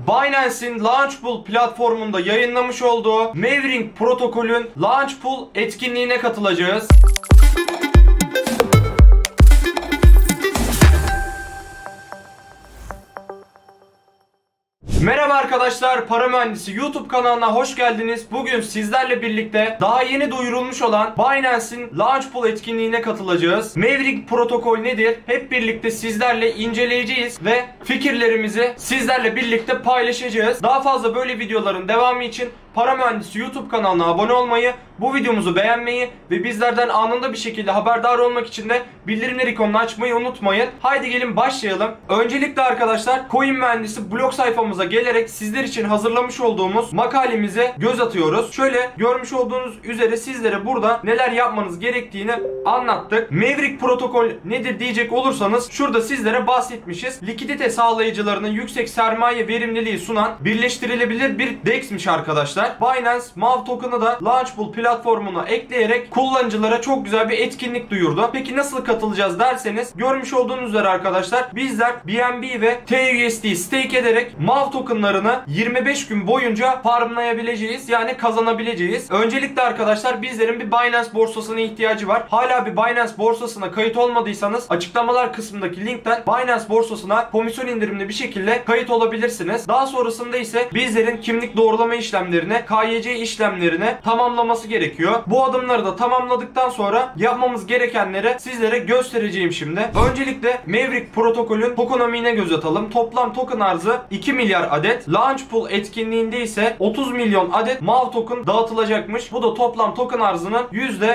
Binance'in Launchpool platformunda yayınlamış olduğu Maverick protokolün Launchpool etkinliğine katılacağız. Merhaba arkadaşlar, Para Mühendisi YouTube kanalına hoş geldiniz. Bugün sizlerle birlikte daha yeni duyurulmuş olan Binance'in Launchpool etkinliğine katılacağız. Maverick protokol nedir? Hep birlikte sizlerle inceleyeceğiz ve fikirlerimizi sizlerle birlikte paylaşacağız. Daha fazla böyle videoların devamı için Para Mühendisi YouTube kanalına abone olmayı, bu videomuzu beğenmeyi ve bizlerden anında bir şekilde haberdar olmak için de bildirimler ikonunu açmayı unutmayın. Haydi gelin başlayalım. Öncelikle arkadaşlar Coin Mühendisi blog sayfamıza gelerek sizler için hazırlamış olduğumuz makalemize göz atıyoruz. Şöyle görmüş olduğunuz üzere sizlere burada neler yapmanız gerektiğini anlattık. Maverick protokol nedir diyecek olursanız şurada sizlere bahsetmişiz. Likidite sağlayıcılarının yüksek sermaye verimliliği sunan birleştirilebilir bir DEX'miş arkadaşlar. Binance MAV token'ı da Launchpool platformuna ekleyerek kullanıcılara çok güzel bir etkinlik duyurdu. Peki nasıl katılacağız derseniz, görmüş olduğunuz üzere arkadaşlar bizler BNB ve TUSD stake ederek MAV token'larını 25 gün boyunca farmlayabileceğiz. Yani kazanabileceğiz. Öncelikle arkadaşlar bizlerin bir Binance borsasına ihtiyacı var. Hala bir Binance borsasına kayıt olmadıysanız açıklamalar kısmındaki linkten Binance borsasına komisyon indirimli bir şekilde kayıt olabilirsiniz. Daha sonrasında ise bizlerin kimlik doğrulama işlemlerini, KYC işlemlerini tamamlaması gerekiyor. Bu adımları da tamamladıktan sonra yapmamız gerekenleri sizlere göstereceğim şimdi. Öncelikle Maverick protokolün tokenomiğine göz atalım. Toplam token arzı 2 milyar adet. Launchpool etkinliğinde ise 30 milyon adet MAV token dağıtılacakmış. Bu da toplam token arzının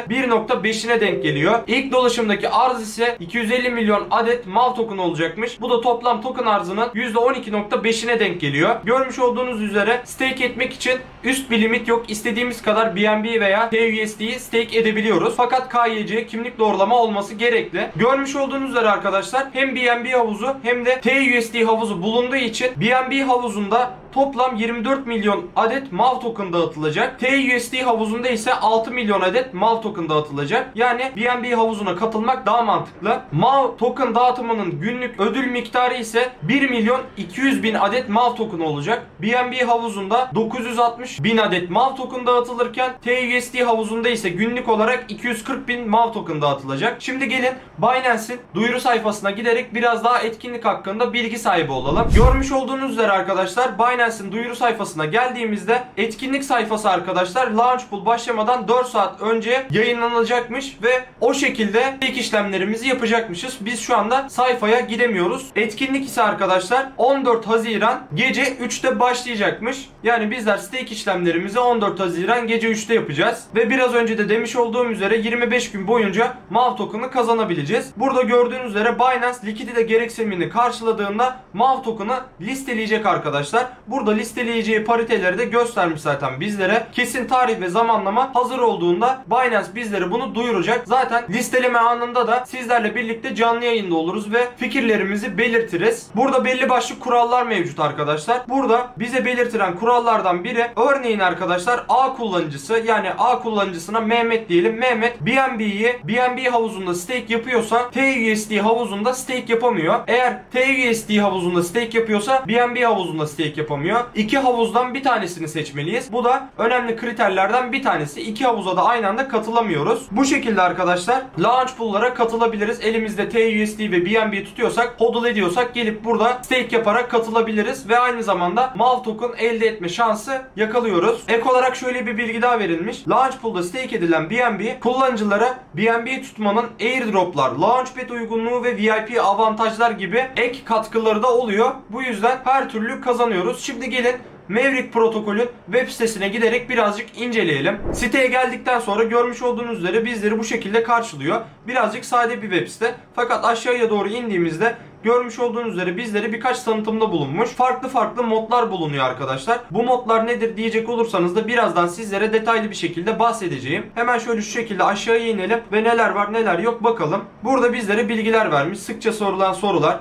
%1.5'ine denk geliyor. İlk dolaşımdaki arz ise 250 milyon adet MAV token olacakmış. Bu da toplam token arzının %12.5'ine denk geliyor. Görmüş olduğunuz üzere stake etmek için üst bir limit yok. İstediğimiz kadar BNB veya TUSD'yi stake edebiliyoruz. Fakat KYC kimlik doğrulama olması gerekli. Görmüş olduğunuz üzere arkadaşlar hem BNB havuzu hem de TUSD havuzu bulunduğu için BNB havuzunda toplam 24 milyon adet MAV token dağıtılacak. TUSD havuzunda ise 6 milyon adet MAV token dağıtılacak. Yani BNB havuzuna katılmak daha mantıklı. MAV token dağıtımının günlük ödül miktarı ise 1 milyon 200 bin adet MAV token olacak. BNB havuzunda 960 bin adet MAV token dağıtılırken TUSD havuzunda ise günlük olarak 240 bin MAV token dağıtılacak. Şimdi gelin Binance'in duyuru sayfasına giderek biraz daha etkinlik hakkında bilgi sahibi olalım. Görmüş olduğunuz üzere arkadaşlar Binance'in duyuru sayfasına geldiğimizde etkinlik sayfası arkadaşlar Launchpool başlamadan 4 saat önce yayınlanacakmış ve o şekilde ilk işlemlerimizi yapacakmışız. Biz şu anda sayfaya gidemiyoruz. Etkinlik ise arkadaşlar 14 Haziran gece 3'te başlayacakmış. Yani bizler stake işlemlerimizi 14 Haziran gece 3'te yapacağız. Ve biraz önce de demiş olduğum üzere 25 gün boyunca MAV token'ı kazanabileceğiz. Burada gördüğünüz üzere Binance likidite gereksinimini karşıladığında MAV token'ı listeleyecek arkadaşlar. Burada listeleyeceği pariteleri de göstermiş zaten bizlere. Kesin tarih ve zamanlama hazır olduğunda Binance bizlere bunu duyuracak. Zaten listeleme anında da sizlerle birlikte canlı yayında oluruz ve fikirlerimizi belirtiriz. Burada belli başlı kurallar mevcut arkadaşlar. Burada bize belirtilen kurallardan biri, örneğin arkadaşlar A kullanıcısı, yani A kullanıcısına Mehmet diyelim. Mehmet BNB'yi BNB havuzunda stake yapıyorsa TUSD havuzunda stake yapamıyor. Eğer TUSD havuzunda stake yapıyorsa BNB havuzunda stake yapamıyor. İki havuzdan bir tanesini seçmeliyiz. Bu da önemli kriterlerden bir tanesi. İki havuza da aynı anda katılamıyoruz. Bu şekilde arkadaşlar Launchpool'lara katılabiliriz. Elimizde TUSD ve BNB tutuyorsak, hodl ediyorsak gelip burada stake yaparak katılabiliriz ve aynı zamanda MAV token elde etme şansı yakalıyoruz. Ek olarak şöyle bir bilgi daha verilmiş. Launchpool'da stake edilen BNB kullanıcılara BNB tutmanın airdroplar, launchpad uygunluğu ve VIP avantajlar gibi ek katkıları da oluyor. Bu yüzden her türlü kazanıyoruz. Şimdi gelin Maverick protokolün web sitesine giderek birazcık inceleyelim. Siteye geldikten sonra görmüş olduğunuz üzere bizleri bu şekilde karşılıyor. Birazcık sade bir web site. Fakat aşağıya doğru indiğimizde görmüş olduğunuz üzere bizleri birkaç tanıtımda bulunmuş. Farklı farklı modlar bulunuyor arkadaşlar. Bu modlar nedir diyecek olursanız da birazdan sizlere detaylı bir şekilde bahsedeceğim. Hemen şöyle şu şekilde aşağıya inelim ve neler var neler yok bakalım. Burada bizlere bilgiler vermiş. Sıkça sorulan sorular.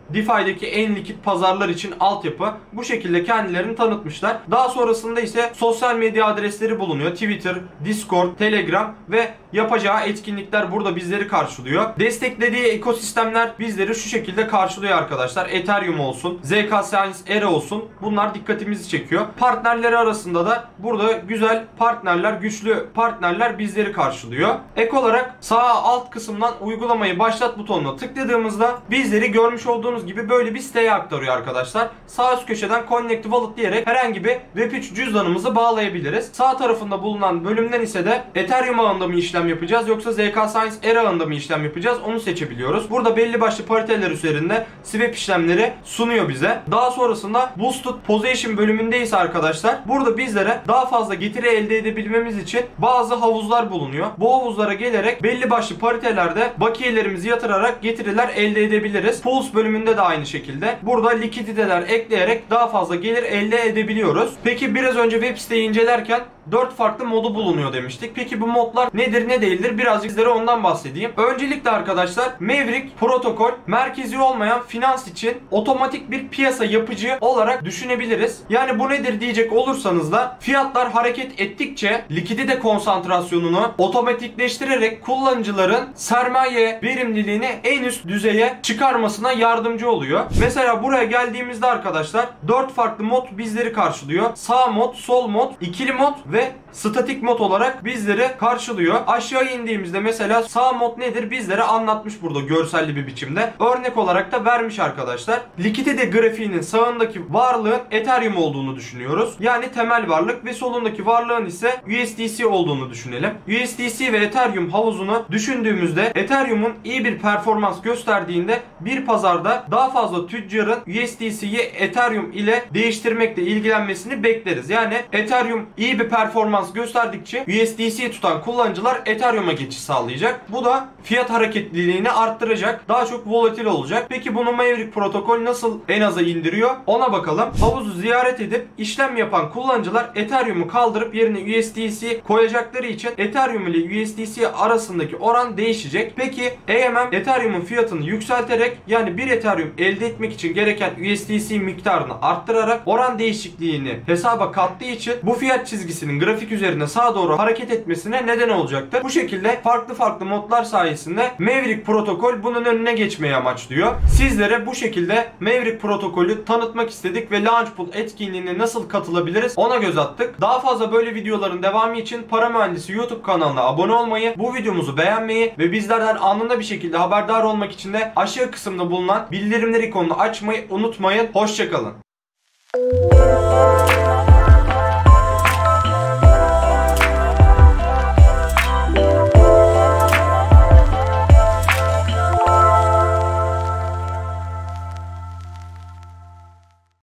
DeFi'deki en likit pazarlar için altyapı. Bu şekilde kendilerini tanıtmışlar. Daha sonrasında ise sosyal medya adresleri bulunuyor. Twitter, Discord, Telegram ve yapacağı etkinlikler burada bizleri karşılıyor. Desteklediği ekosistemler bizleri şu şekilde karşılıyor arkadaşlar. Ethereum olsun, ZK Science Era olsun. Bunlar dikkatimizi çekiyor. Partnerleri arasında da burada güzel partnerler, güçlü partnerler bizleri karşılıyor. Ek olarak sağ alt kısımdan uygulamayı başlat butonuna tıkladığımızda bizleri görmüş olduğunuz gibi böyle bir siteye aktarıyor arkadaşlar. Sağ üst köşeden Connect Wallet diyerek herhangi bir Web3 cüzdanımızı bağlayabiliriz. Sağ tarafında bulunan bölümden ise de Ethereum ağında mı işlem yapacağız yoksa ZK Science Era ağında mı işlem yapacağız onu seçebiliyoruz. Burada belli başlı pariteler üzerinde swap işlemleri sunuyor bize. Daha sonrasında Boosted Position bölümünde ise arkadaşlar burada bizlere daha fazla getiri elde edebilmemiz için bazı havuzlar bulunuyor. Bu havuzlara gelerek belli başlı paritelerde bakiyelerimizi yatırarak getiriler elde edebiliriz. Pools bölümünde de aynı şekilde. Burada likiditeler ekleyerek daha fazla gelir elde edebiliyoruz. Peki biraz önce web siteyi incelerken 4 farklı modu bulunuyor demiştik. Peki bu modlar nedir ne değildir? Birazcık sizlere ondan bahsedeyim. Öncelikle arkadaşlar Maverick protokol merkezi olmayan finans için otomatik bir piyasa yapıcı olarak düşünebiliriz. Yani bu nedir diyecek olursanız da fiyatlar hareket ettikçe likidite konsantrasyonunu otomatikleştirerek kullanıcıların sermaye verimliliğini en üst düzeye çıkarmasına yardımcı oluyor. Mesela buraya geldiğimizde arkadaşlar 4 farklı mod bizleri karşılıyor. Sağ mod, sol mod, ikili mod ve statik mod olarak bizleri karşılıyor. Aşağı indiğimizde mesela sağ mod nedir bizlere anlatmış burada görselli bir biçimde. Örnek olarak da vermiş arkadaşlar. Likidite grafiğinin sağındaki varlığın Ethereum olduğunu düşünüyoruz. Yani temel varlık ve solundaki varlığın ise USDC olduğunu düşünelim. USDC ve Ethereum havuzunu düşündüğümüzde Ethereum'un iyi bir performans gösterdiğinde bir pazarda daha fazla tüccarın USDC'yi Ethereum ile değiştirmekle ilgilenmesini bekleriz. Yani Ethereum iyi bir performans gösterdikçe USDC tutan kullanıcılar Ethereum'a geçiş sağlayacak. Bu da fiyat hareketliliğini arttıracak. Daha çok volatil olacak. Peki bunu Maverick protokol nasıl en aza indiriyor? Ona bakalım. Havuzu ziyaret edip işlem yapan kullanıcılar Ethereum'u kaldırıp yerine USDC koyacakları için Ethereum ile USDC arasındaki oran değişecek. Peki AMM Ethereum'un fiyatını yükselterek yani bir Ethereum elde etmek için gereken USDC miktarını arttırarak oran değişikliğini hesaba kattığı için bu fiyat çizgisinin grafik üzerinde sağa doğru hareket etmesine neden olacaktır. Bu şekilde farklı modlar sayesinde Maverick protokol bunun önüne geçmeyi amaçlıyor. Sizlere bu şekilde Maverick protokolü tanıtmak istedik ve Launchpool etkinliğine nasıl katılabiliriz ona göz attık. Daha fazla böyle videoların devamı için Para Mühendisi YouTube kanalına abone olmayı, bu videomuzu beğenmeyi ve bizlerden anında bir şekilde haberdar olmak için de aşağı kısımda bulunan bildirimler ikonunu açmayı unutmayın. Hoşçakalın.